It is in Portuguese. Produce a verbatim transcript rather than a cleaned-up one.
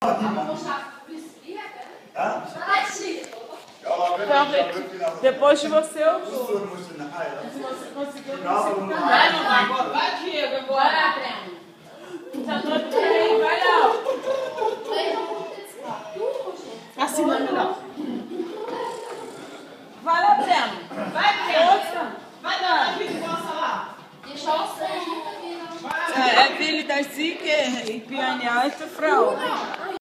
Ja? Depois de você eu vou. Se você conseguiu, Não, você não fica vai. mais. Vai, Diego, vai lá, Breno. Tá todo aí, vai lá. Assim não é melhor. Vai lá, Breno. Vai, Breno. Vai lá, possa lá. Deixa o sangue. É, filho da Zica e pianeista, Frau.